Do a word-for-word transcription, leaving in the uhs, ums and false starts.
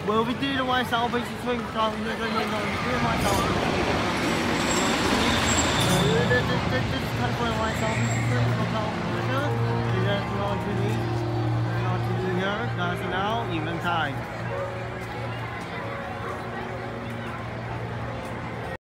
Will we do the white salvage swing song? We're going to do the white salvage swing song. This is kind of white salvage swing song. That's not to do. Not to do here. That's now even time.